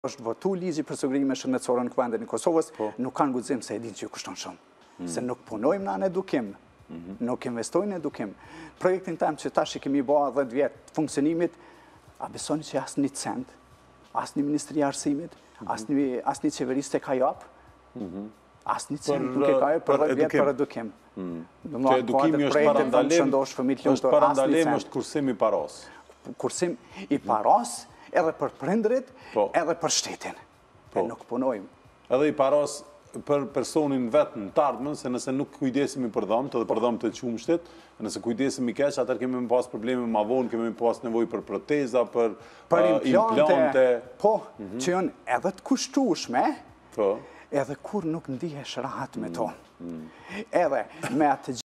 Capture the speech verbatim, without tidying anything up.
është votu ligji për sigurinë shëndetësore në Kuvendin e Kosovës, nuk kanë guxim se e dinë që ju kushton shumë. Se nuk punojmë në edukim, nuk investojmë në edukim. Projektin tem që tash i kemi bërë dhjetë vjet funksionimit, a besoni që asnjë një cent, asnjë Ministri e Arsimit, asnjë asnjë qeverisë tek ka jap? Asnjë cent nuk e ka për dhjetë vjet për edukim. Që edukimi është parandalim, është parandalim është kursim i paros. Kursim i paros, edhe për prindrit, edhe për shtetin. E nuk punojmë. Edhe i paros për personin vetë në të ardhmen, se nëse nuk kujdesimi për dhëmt, edhe për dhëmt të qumshtit, nëse kujdesimi keq, atër kemi më pas probleme ma vonë, kemi më pas nevoj për proteza, për implante. Po, që janë edhe të kushtueshme, edhe kur nuk ndihesh rahat me to. Edhe me atë